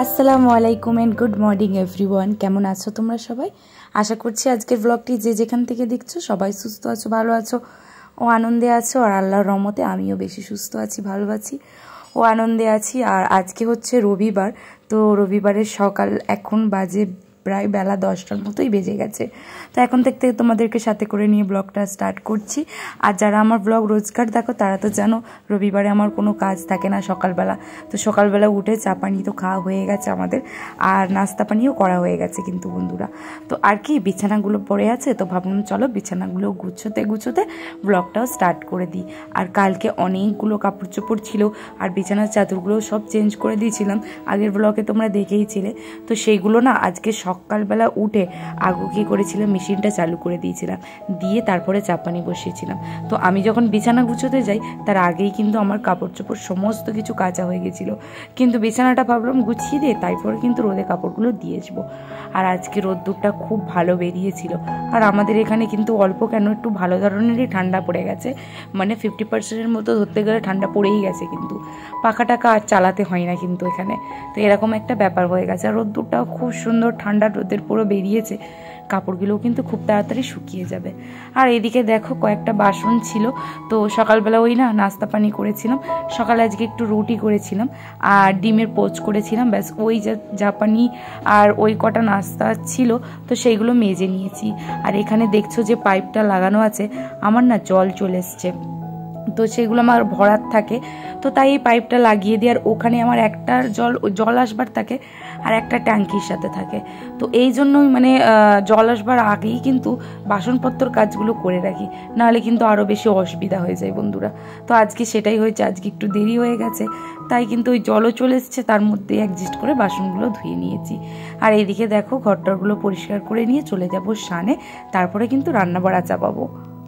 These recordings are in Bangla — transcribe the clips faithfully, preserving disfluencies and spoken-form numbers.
আসসালামু আলাইকুম এন্ড গুড মর্নিং এভরিওয়ান। কেমন আছো তোমরা সবাই? আশা করছি আজকের ব্লগটি যে যেখান থেকে দেখছো সবাই সুস্থ আছো, ভালো আছো ও আনন্দে আছো। আর আল্লাহর রহমতে আমিও বেশি সুস্থ আছি, ভালো আছি ও আনন্দে আছি। আর আজকে হচ্ছে রবিবার, তো রবিবারের সকাল এখন বাজে প্রায় বেলা দশটার মতোই বেজে গেছে। তো এখন থেকে তোমাদেরকে সাথে করে নিয়ে ব্লগটা স্টার্ট করছি। আর যারা আমার ব্লগ রোজগার দেখো তারা তো জানো রবিবারে আমার কোনো কাজ থাকে না সকালবেলা। তো সকালবেলা উঠে চা পানি তো খাওয়া হয়ে গেছে আমাদের, আর নাস্তা পানিও করা হয়ে গেছে কিন্তু বন্ধুরা। তো আর কি বিছানাগুলো পড়ে আছে, তো ভাবলাম চলো বিছানাগুলো গুছোতে গুছোতে ব্লগটাও স্টার্ট করে দিই। আর কালকে অনেকগুলো কাপড় চোপড় ছিল, আর বিছানার চাদরগুলো সব চেঞ্জ করে দিয়েছিলাম, আগের ব্লগে তোমরা দেখেইছিলে। তো সেইগুলো না আজকে সকালবেলা উঠে আগু কী করেছিলাম, মেশিনটা চালু করে দিয়েছিলাম, দিয়ে তারপরে চাপানি বসিয়েছিলাম। তো আমি যখন বিছানা গুছোতে যাই তার আগেই কিন্তু আমার কাপড় চোপড় সমস্ত কিছু কাচা হয়ে গেছিলো। কিন্তু বিছানাটা ভাবলাম গুছিয়ে দিয়ে তারপরে কিন্তু রোদে কাপড়গুলো দিয়ে আসবো। আর আজকে রোদ্দুরটা খুব ভালো বেরিয়েছিল। আর আমাদের এখানে কিন্তু অল্প কেন একটু ভালো ধরনেরই ঠান্ডা পড়ে গেছে, মানে ফিফটি পার্সেন্টের মতো ধরতে গেলে ঠান্ডা পড়েই গেছে, কিন্তু পাখা টাকা আর চালাতে হয় না কিন্তু এখানে। তো এরকম একটা ব্যাপার হয়ে গেছে। আর রোদ্দুরটাও খুব সুন্দর ঠান্ডা রোদের পুরো বেরিয়েছে, কাপড়গুলোও কিন্তু খুব তাড়াতাড়ি শুকিয়ে যাবে। আর এদিকে দেখো কয়েকটা বাসন ছিল, তো সকালবেলা ওই না নাস্তা পানি করেছিলাম। সকালে আজকে একটু রুটি করেছিলাম আর ডিমের পোচ করেছিলাম, ব্যাস ওই যা জাপানি আর ওই কটা নাস্তা ছিল, তো সেইগুলো মেজে নিয়েছি। আর এখানে দেখছো যে পাইপটা লাগানো আছে, আমার না জল চলে এসছে, তো সেগুলো আমার ভরার থাকে, তো তাই এই পাইপটা লাগিয়ে দিই। আর ওখানে আমার একটা জল জল আসবার থাকে আর একটা ট্যাঙ্কির সাথে থাকে, তো এই জন্যই মানে জল আসবার আগেই কিন্তু বাসনপত্র কাজগুলো করে রাখি, নাহলে কিন্তু আরও বেশি অসুবিধা হয়ে যায় বন্ধুরা। তো আজকে সেটাই হয়েছে, আজকে একটু দেরি হয়ে গেছে, তাই কিন্তু ওই জলও চলে এসছে, তার মধ্যে অ্যাডজাস্ট করে বাসনগুলো ধুয়ে নিয়েছি। আর এইদিকে দেখো ঘরটরগুলো পরিষ্কার করে নিয়ে চলে যাবো স্নানে, তারপরে কিন্তু রান্না বাড়া চাপাবো।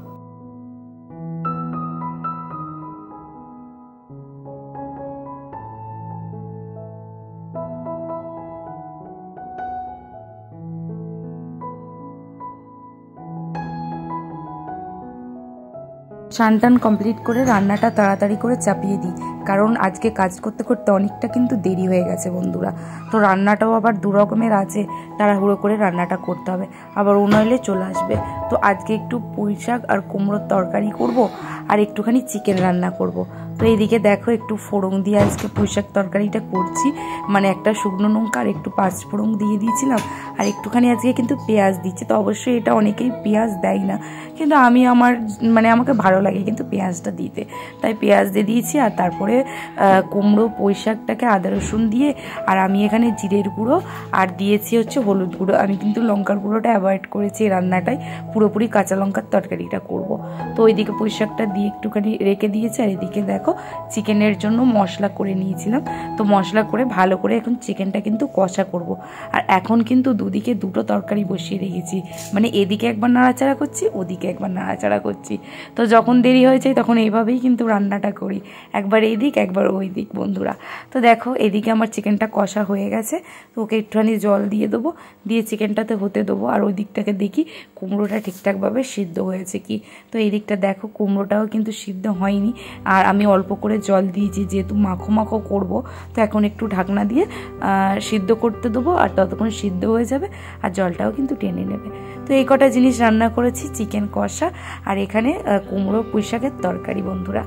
স্নান টান কমপ্লিট করে রান্নাটা তাড়াতাড়ি করে চাপিয়ে দিই, কারণ আজকে কাজ করতে করতে অনেকটা কিন্তু দেরি হয়ে গেছে বন্ধুরা। তো রান্নাটাও আবার দু রকমের আছে, তাড়াহুড়ো করে রান্নাটা করতে হবে, আবার উনইলে চলে আসবে। তো আজকে একটু পুঁই শাক আর কুমড়োর তরকারি করব, আর একটুখানি চিকেন রান্না করব। তো এইদিকে দেখো একটু ফোড়ন দিয়ে আজকে পুঁই শাক তরকারিটা করছি, মানে একটা শুকনো লঙ্কা আর একটু পাঁচ ফোড়ন দিয়ে দিয়েছিলাম, আর একটুখানি আজকে কিন্তু পেঁয়াজ দিচ্ছি। তো অবশ্যই এটা অনেকেই পেঁয়াজ দেয় না, কিন্তু আমি আমার মানে আমাকে ভালো লাগে কিন্তু পেঁয়াজটা দিতে, তাই পেঁয়াজ দিয়ে দিয়েছি। আর তারপরে কুমড়ো পুঁই শাকটাকে আদা রসুন দিয়ে, আর আমি এখানে জিরের গুঁড়ো আর দিয়েছি হচ্ছে হলুদ গুঁড়ো। আমি কিন্তু লঙ্কার গুঁড়োটা অ্যাভয়েড করেছি এই রান্নাটায়, পুরোপুরি কাঁচা লঙ্কার তরকারিটা করব। তো ওইদিকে পুঁই শাকটা দিয়ে একটুখানি রেখে দিয়েছি। আর এদিকে দেখো চিকেনের জন্য মশলা করে নিয়েছিলাম, তো মশলা করে ভালো করে এখন চিকেনটা কিন্তু কষা করব। আর এখন কিন্তু দুদিকে দুটো তরকারি বসিয়ে রেখেছি, মানে এদিকে একবার নাড়াচাড়া করছি, ওদিকে একবার নাড়াচাড়া করছি। তো যখন দেরি হয়ে যায় তখন এইভাবেই কিন্তু রান্নাটা করি, একবার এই দিক একবার ওই দিক বন্ধুরা। তো দেখো এদিকে আমার চিকেনটা কষা হয়ে গেছে, তো ওকে একটুখানি জল দিয়ে দেবো, দিয়ে চিকেনটাতে হতে দেবো। আর ওই দিকটাকে দেখি কুমড়োটা ঠিকঠাকভাবে সিদ্ধ হয়েছে কি। তো এই দিকটা দেখো কুমড়োটাও কিন্তু সিদ্ধ হয়নি, আর আমি অল্প করে জল দিয়েছি যেহেতু মাখো মাখো করবো। তো এখন একটু ঢাকনা দিয়ে সিদ্ধ করতে দেবো, আর ততক্ষণ সিদ্ধ হয়ে যাবে আর জলটাও কিন্তু টেনে নেবে। তো এই কটা জিনিস রান্না করেছি, চিকেন কষা আর এখানে কুমড়ো পুঁই শাকের তরকারি বন্ধুরা।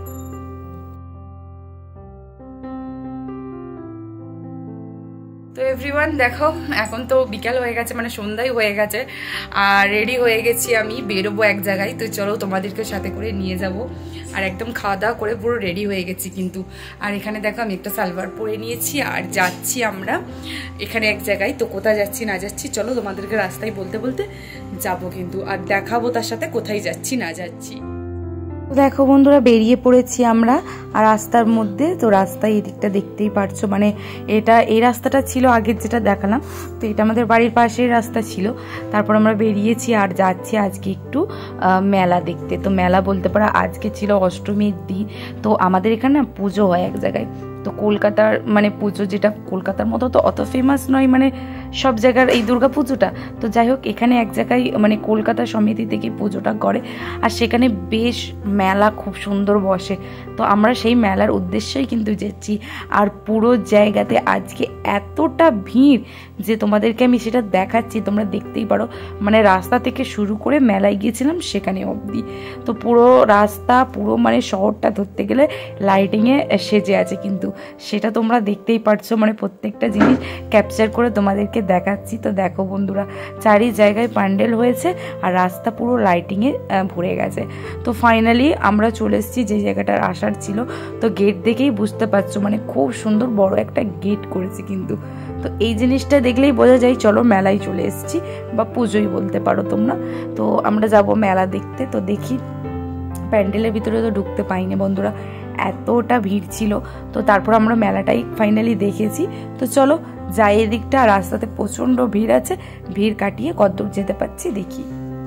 তো এভরিওয়ান দেখো এখন তো বিকাল হয়ে গেছে, মানে সন্ধ্যাই হয়ে গেছে, আর রেডি হয়ে গেছি, আমি বেরোবো এক জায়গায়। তো চলো তোমাদেরকে সাথে করে নিয়ে যাব। আর একদম খাওয়া দাওয়া করে পুরো রেডি হয়ে গেছি কিন্তু। আর এখানে দেখো আমি একটা সালোয়ার পরে নিয়েছি, আর যাচ্ছি আমরা এখানে এক জায়গায়। তো কোথায় যাচ্ছি না যাচ্ছি চলো তোমাদেরকে রাস্তায় বলতে বলতে যাব কিন্তু, আর দেখাবো তার সাথে কোথায় যাচ্ছি না যাচ্ছি। দেখো বন্ধুরা বেরিয়ে পড়েছি আমরা আর রাস্তার মধ্যে। তো রাস্তায় এদিকটা দেখতেই পারছো, মানে এটা এই রাস্তাটা ছিল আগের যেটা দেখালাম, তো এটা আমাদের বাড়ির পাশের রাস্তা ছিল। তারপর আমরা বেরিয়েছি আর যাচ্ছি আজকে একটু মেলা দেখতে। তো মেলা বলতে পারো আজকে ছিল অষ্টমীর দিন, তো আমাদের এখানে না পুজো হয় এক জায়গায়। তো কলকাতার মানে পুজো যেটা কলকাতার মতো তো অত ফেমাস নয়, মানে সব জায়গার এই দুর্গা পুজোটা। তো যাই হোক, এখানে এক জায়গায় মানে কলকাতা সমিতি থেকে পুজোটা করে, আর সেখানে বেশ মেলা খুব সুন্দর বসে। তো আমরা সেই মেলার উদ্দেশ্যেই কিন্তু যাচ্ছি। আর পুরো জায়গাতে আজকে এতটা ভিড় যে তোমাদেরকে আমি সেটা দেখাচ্ছি, তোমরা দেখতেই পারো। মানে রাস্তা থেকে শুরু করে মেলায় গিয়েছিলাম সেখানে অবধি, তো পুরো রাস্তা পুরো মানে শহরটা ধরতে গেলে লাইটিংয়ে সেজে আছে কিন্তু, সেটা তোমরা দেখতেই পারছো। মানে প্রত্যেকটা জিনিস ক্যাপচার করে তোমাদেরকে দেখাচ্ছি। তো দেখো বন্ধুরা, চারি জায়গায় প্যান্ডেল হয়েছে আর রাস্তা পুরো লাইটিংয়ে ভরে গেছে। তো ফাইনালি আমরা চলে এসেছি যে জায়গাটার আসার ছিল। তো গেট দেখেই বুঝতে পারছো মানে খুব সুন্দর বড় একটা গেট করেছে কিন্তু। তো এই জিনিসটা দেখলেই বোঝা যায় চলো মেলায় চলে এসেছি, বা পুজোই বলতে পারো তোমরা। তো আমরা যাব মেলা দেখতে। তো দেখি, প্যান্ডেলের ভিতরে তো ঢুকতে পাইনি বন্ধুরা, এতটা ভিড় ছিল। তো তারপর আমরা মেলাটাই ফাইনালি দেখেছি। তো চলো যাই এদিকটা, রাস্তাতে প্রচণ্ড ভিড় আছে, ভিড় কাটিয়ে কতদূর যেতে পারছি দেখি।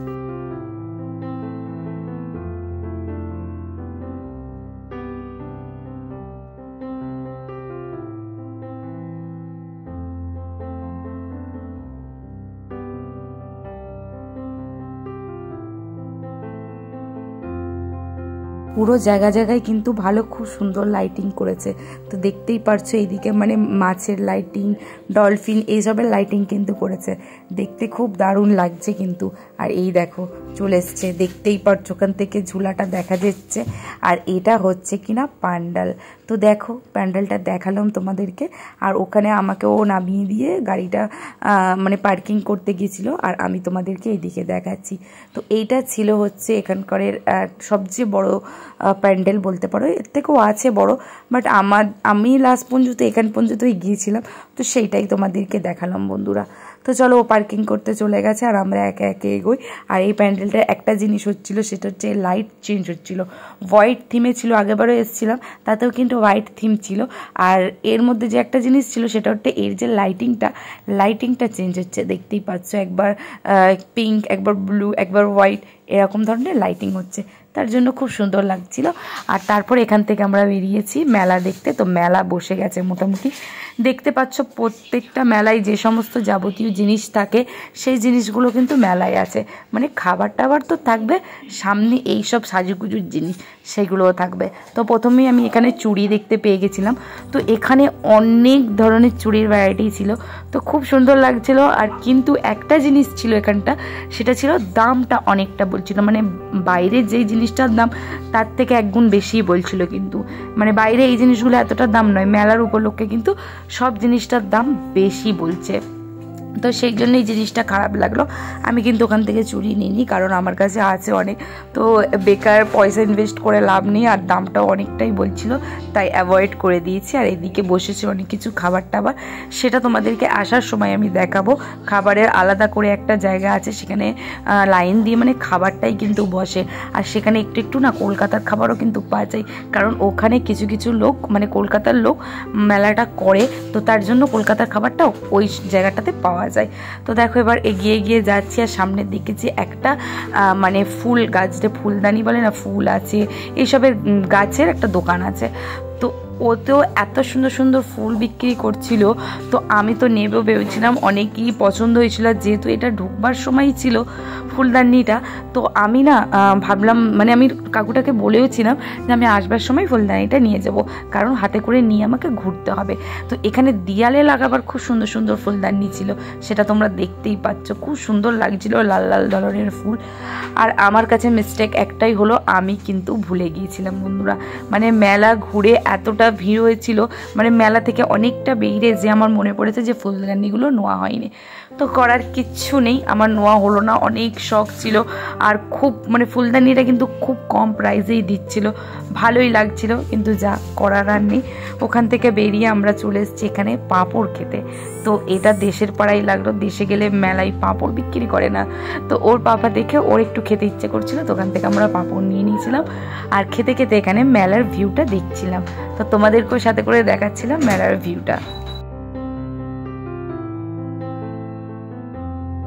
পুরো জায়গা জায়গায় কিন্তু ভালো খুব সুন্দর লাইটিং করেছে। তো দেখতেই পারছো এইদিকে মানে মাছের লাইটিং, ডলফিন এইসবের লাইটিং কিন্তু করেছে, দেখতে খুব দারুণ লাগছে কিন্তু। আর এই দেখো চলে এসছে, দেখতেই পারছো ওখান থেকে ঝুলাটা দেখা যাচ্ছে। আর এটা হচ্ছে কিনা প্যান্ডেল। তো দেখো প্যান্ডেলটা দেখালাম তোমাদেরকে, আর ওখানে আমাকেও নামিয়ে দিয়ে গাড়িটা মানে পার্কিং করতে গিয়েছিল, আর আমি তোমাদেরকে এইদিকে দেখাচ্ছি। তো এইটা ছিল হচ্ছে এখানকার সবচেয়ে বড় প্যান্ডেল বলতে পারো, এর থেকেও আছে বড়, বাট আমার আমি লাস্ট পর্যন্ত এখান পর্যন্তই গিয়েছিলাম। তো সেইটাই তোমাদেরকে দেখালাম বন্ধুরা। তো চলো ও পার্কিং করতে চলে গেছে আর আমরা একে একে এগোই। আর এই প্যান্ডেলটার একটা জিনিস হচ্ছিল, সেটা হচ্ছে লাইট চেঞ্জ হচ্ছিল। হোয়াইট থিমে ছিল, আগেবারও এসেছিলাম তাতেও কিন্তু হোয়াইট থিম ছিল। আর এর মধ্যে যে একটা জিনিস ছিল সেটা হচ্ছে এর যে লাইটিংটা লাইটিংটা চেঞ্জ হচ্ছে, দেখতেই পাচ্ছ। একবার পিঙ্ক, একবার ব্লু, একবার হোয়াইট, এরকম ধরনের লাইটিং হচ্ছে, তার জন্য খুব সুন্দর লাগছিল। আর তারপর এখান থেকে আমরা বেরিয়েছি মেলা দেখতে। তো মেলা বসে গেছে মোটামুটি, দেখতে পাচ্ছ প্রত্যেকটা মেলায় যে সমস্ত যাবতীয় জিনিস থাকে সেই জিনিসগুলো কিন্তু মেলায় আছে। মানে খাবার টাবার তো থাকবে, সামনে এই সব সাজুগুজুর জিনিস সেগুলোও থাকবে। তো প্রথমেই আমি এখানে চুড়ি দেখতে পেয়ে গেছিলাম। তো এখানে অনেক ধরনের চুড়ির ভ্যারাইটি ছিল, তো খুব সুন্দর লাগছিল। আর কিন্তু একটা জিনিস ছিল এখানটা, সেটা ছিল দামটা অনেকটা বলছিল, মানে বাইরে যেই জিনিসটার দাম তার থেকে একগুণ বেশি বলছিল কিন্তু। মানে বাইরে এই জিনিসগুলো এতটা দাম নয়, মেলার উপলক্ষে কিন্তু সব জিনিসটার দাম বেশি বলছে। তো সেই জন্য এই জিনিসটা খারাপ লাগলো। আমি কিন্তু ওখান থেকে চুরি নিইনি, কারণ আমার কাছে আছে অনেক, তো বেকার পয়সা ইনভেস্ট করে লাভ নেই। আর দামটাও অনেকটাই বলছিল, তাই অ্যাভয়েড করে দিয়েছি। আর এদিকে বসেছে অনেক কিছু খাবার টাবার, সেটা তোমাদেরকে আসার সময় আমি দেখাবো। খাবারের আলাদা করে একটা জায়গা আছে, সেখানে লাইন দিয়ে মানে খাবারটাই কিন্তু বসে। আর সেখানে একটু একটু না কলকাতার খাবারও কিন্তু পাওয়া যায়, কারণ ওখানে কিছু কিছু লোক মানে কলকাতার লোক মেলাটা করে, তো তার জন্য কলকাতার খাবারটাও ওই জায়গাটাতে পাওয়া যায়। তো দেখো এবার এগিয়ে এগিয়ে যাচ্ছি, আর সামনের দিকে যে একটা মানে ফুল গাছ, যে ফুলদানি বলে না, ফুল আছে এইসবের গাছের একটা দোকান আছে। তো ওতেও এত সুন্দর সুন্দর ফুল বিক্রি করছিল, তো আমি তো নেবেও ভেবেছিলাম, অনেকই পছন্দ হয়েছিল। যেহেতু এটা ঢুকবার সময়ই ছিল ফুলদানিটা, তো আমি না ভাবলাম, মানে আমি কাকুটাকে বলেওছিলাম যে আমি আসবার সময় ফুলদানিটা নিয়ে যাব, কারণ হাতে করে নিয়ে আমাকে ঘুরতে হবে। তো এখানে দেয়ালে লাগাবার খুব সুন্দর সুন্দর ফুলদানি ছিল, সেটা তোমরা দেখতেই পাচ্ছ, খুব সুন্দর লাগছিল, লাল লাল ধরনের ফুল। আর আমার কাছে মিস্টেক একটাই হলো, আমি কিন্তু ভুলে গিয়েছিলাম বন্ধুরা। মানে মেলা ঘুরে এতটা ভিড় হয়েছিল, মানে মেলা থেকে অনেকটা বেরিয়ে যে আমার মনে পড়েছে যে ফুলদানিগুলো নেওয়া হয়নি। তো করার কিচ্ছু নেই, আমার নেওয়া হলো না, অনেক শখ ছিল। আর খুব মানে ফুলদানিটা কিন্তু খুব কম প্রাইসেই দিচ্ছিল, ভালোই লাগছিল, কিন্তু যা করার আর নেই। ওখান থেকে বেরিয়ে আমরা চলে এসেছি এখানে পাঁপড় খেতে। তো এটা দেশের পাড়াই লাগলো, দেশে গেলে মেলায় পাঁপড় বিক্রি করে না। তো ওর পাপা দেখে ওর একটু খেতে ইচ্ছে করছিল, তো ওখান থেকে আমরা পাঁপড় নিয়ে নিয়েছিলাম। আর খেতে খেতে এখানে মেলার ভিউটা দেখছিলাম, তো তোমাদেরকেও সাথে করে দেখাচ্ছিলাম মেলার ভিউটা। তো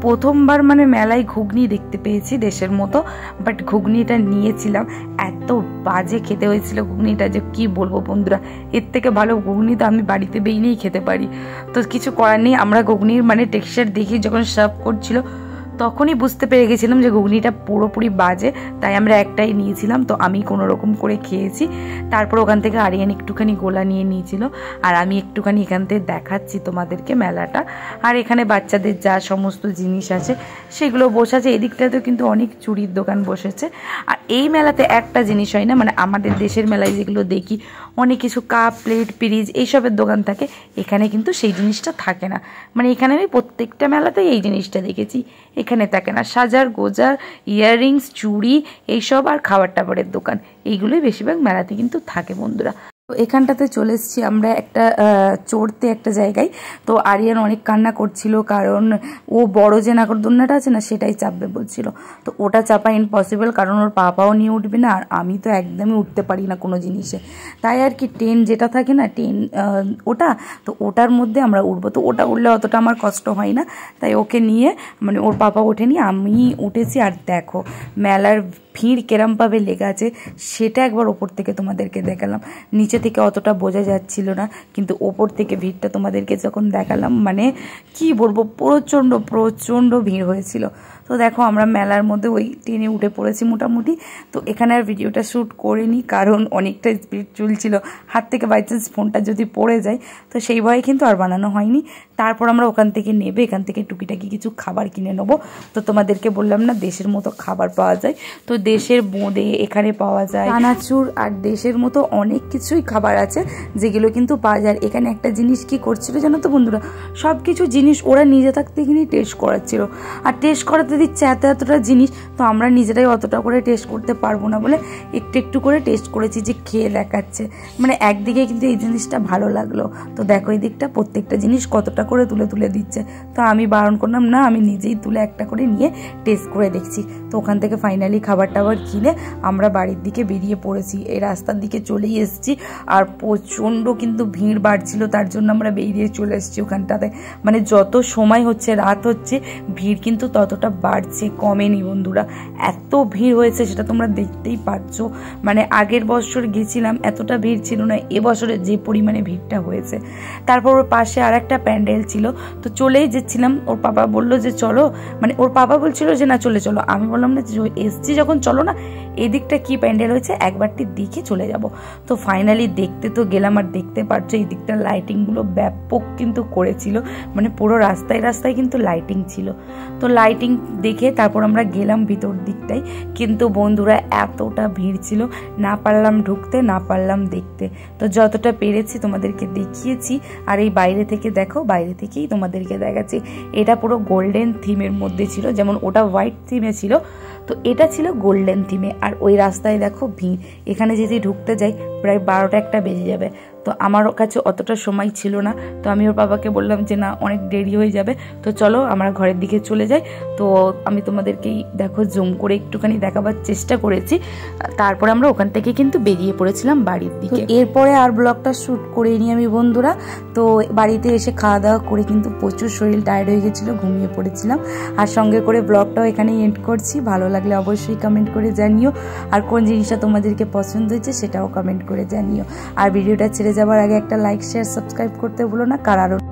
প্রথমবার মানে মেলায় ঘুগনি দেখতে পেয়েছি দেশের মতো, বাট ঘুগনিটা নিয়েছিলাম, এত বাজে খেতে হয়েছিল ঘুগনিটা যে কি বলবো বন্ধুরা। এর থেকে ভালো ঘুগনি তো আমি বাড়িতে বেরিয়েই খেতে পারি। তো কিছু করার নেই, আমরা ঘুগনির মানে টেক্সচার দেখি যখন সার্ভ করছিল তখনই বুঝতে পেরে গেছিলাম যে ঘুগনিটা পুরোপুরি বাজে, তাই আমরা একটাই নিয়েছিলাম। তো আমি কোনো রকম করে খেয়েছি। তারপর ওখান থেকে আরিয়ান একটুখানি গোলা নিয়ে নিয়েছিল, আর আমি একটুখানি এখান থেকে দেখাচ্ছি তোমাদেরকে মেলাটা। আর এখানে বাচ্চাদের যা সমস্ত জিনিস আছে সেগুলো বসেছে। এদিকটাতেও কিন্তু অনেক চুড়ির দোকান বসেছে। আর এই মেলাতে একটা জিনিস হয় না, মানে আমাদের দেশের মেলায় যেগুলো দেখি অনেক কিছু কাপ প্লেট পিরিজ এইসবের দোকান থাকে, এখানে কিন্তু সেই জিনিসটা থাকে না। মানে এখানে আমি প্রত্যেকটা মেলাতেই এই জিনিসটা দেখেছি, এখানে থাকে না। সাজার গোজার ইয়াররিংস চুড়ি এইসব আর খাবার টাবারের দোকান এইগুলোই বেশিরভাগ মেলাতে কিন্তু থাকে বন্ধুরা। তো এখানটাতে চলে এসেছি আমরা একটা চড়তে একটা জায়গায়। তো আরিয়ান অনেক কান্না করছিল, কারণ ও বড় যে নাগরদোলনাটা আছে না সেটাই চাপবে বলছিল। তো ওটা চাপা ইম্পসিবল, কারণ ওর পাপাও নিয়ে উঠবে না, আর আমি তো একদমই উঠতে পারি না কোনো জিনিসে। তাই আর কি ট্রেন যেটা থাকে না ট্রেন ওটা, তো ওটার মধ্যে আমরা উঠবো। তো ওটা উঠলে অতটা আমার কষ্ট হয় না, তাই ওকে নিয়ে মানে ওর পাপা ওঠেনি, আমি উঠেছি। আর দেখো মেলার ভিড় কেরমভাবে লেগে আছে সেটা একবার ওপর থেকে তোমাদেরকে দেখালাম। নিচে থেকে অতটা বোঝা যাচ্ছিল না, কিন্তু ওপর থেকে ভিড়টা তোমাদেরকে যখন দেখালাম মানে কি বলবো, প্রচণ্ড প্রচণ্ড ভিড় হয়েছিল। তো দেখো আমরা মেলার মধ্যে ওই ট্রেনে উঠে পড়েছি মোটামুটি। তো এখানে আর ভিডিওটা শ্যুট করিনি, কারণ অনেকটা স্পিড চলছিল, হাত থেকে বাই চান্স ফোনটা যদি পড়ে যায় তো সেই ভয়ে কিন্তু আর বানানো হয়নি। তারপর আমরা ওখান থেকে নেবে এখান থেকে টুকিটাকি কিছু খাবার কিনে নেবো। তো তোমাদেরকে বললাম না দেশের মতো খাবার পাওয়া যায়, তো দেশের বোঁদে এখানে পাওয়া যায়, চানাচুর আর দেশের মতো অনেক কিছুই খাবার আছে যেগুলো কিন্তু পাওয়া যায়। এখানে একটা জিনিস কি করছিল জানো তো বন্ধুরা, সব কিছু জিনিস ওরা নিজে থাকতে এখানে টেস্ট করাচ্ছিল। আর টেস্ট করাতে দিচ্ছে এত এতটা জিনিস, তো আমরা নিজেরাই অতটা করে টেস্ট করতে পারবো না বলে একটু একটু করে টেস্ট করেছি, যে খেয়ে দেখাচ্ছে। মানে একদিকে কিন্তু এই জিনিসটা ভালো লাগলো। তো দেখো এই দিকটা প্রত্যেকটা জিনিস কতটা করে তুলে তুলে দিচ্ছে। তো আমি বারণ করলাম না, আমি নিজেই তুলে একটা করে নিয়ে টেস্ট করে দেখছি। তো ওখান থেকে ফাইনালি খাবার টাবার কিনে আমরা বাড়ির দিকে বেরিয়ে পড়েছি, এই রাস্তার দিকে চলেই এসেছি। আর প্রচণ্ড কিন্তু ভিড় বাড়ছিল, তার জন্য আমরা বেরিয়ে চলে এসেছি ওখানটাতে। মানে যত সময় হচ্ছে রাত হচ্ছে ভিড় কিন্তু ততটা বাড়ছে, কমেনি বন্ধুরা। এত ভিড় হয়েছে সেটা তোমরা দেখতেই পাচ্ছ। মানে আগের বছর গেছিলাম এতটা ভিড় ছিল না, এবছরে যে পরিমাণে ভিড়টা হয়েছে। তারপর ওর পাশে আর একটা প্যান্ডেল ছিল, তো চলেই যাচ্ছিলাম। ওর বাবা বললো যে চলো, মানে ওর বাবা বলছিল যে না চলে চলো, আমি বললাম না এসছি যখন চলো না, এদিকটা কি প্যান্ডেল হয়েছে একবারটি দেখে চলে যাব। তো ফাইনালি দেখতে তো গেলাম, আর দেখতে পাচ্ছ এই দিকটা লাইটিংগুলো ব্যাপক কিন্তু করেছিল, মানে পুরো রাস্তায় রাস্তায় কিন্তু লাইটিং ছিল। তো লাইটিং দেখে তারপর আমরা গেলাম ভিতর দিকটাই, কিন্তু বন্ধুরা এতটা ভিড় ছিল, না পারলাম ঢুকতে না পারলাম দেখতে। তো যতটা পেরেছি তোমাদেরকে দেখিয়েছি। আর এই বাইরে থেকে দেখো, বাইরে থেকেই তোমাদেরকে দেখাচ্ছি। এটা পুরো গোল্ডেন থিমের মধ্যে ছিল, যেমন ওটা হোয়াইট থিমে ছিল, তো এটা ছিল গোল্ডেন থিমে। আর ওই রাস্তায় দেখো ভিড়, এখানে যদি ঢুকতে যাই প্রায় বারোটা একটা বেজে যাবে। তো আমার কাছে অতটা সময় ছিল না, তো আমি ওর বাবাকে বললাম যে না অনেক দেরি হয়ে যাবে, তো চলো আমরা ঘরের দিকে চলে যাই। তো আমি তোমাদেরকেই দেখো জুম করে একটুখানি দেখাবার চেষ্টা করেছি। তারপর আমরা ওখান থেকে কিন্তু বেরিয়ে পড়েছিলাম বাড়ির দিকে। এরপরে আর ব্লগটা শ্যুট করে নিই আমি বন্ধুরা। তো বাড়িতে এসে খাওয়া দাওয়া করে কিন্তু প্রচুর শরীর টায়ার্ড হয়ে গেছিলো, ঘুমিয়ে পড়েছিলাম। আর সঙ্গে করে ব্লগটাও এখানেই এন্ড করছি। ভালো লাগলে অবশ্যই কমেন্ট করে জানিও, আর কোন জিনিসটা তোমাদেরকে পছন্দ হয়েছে সেটাও কমেন্ট করে জানিও। আর ভিডিওটা ছেড়ে যাবার আগে একটা লাইক শেয়ার সাবস্ক্রাইব করতে ভুলো না, কারণ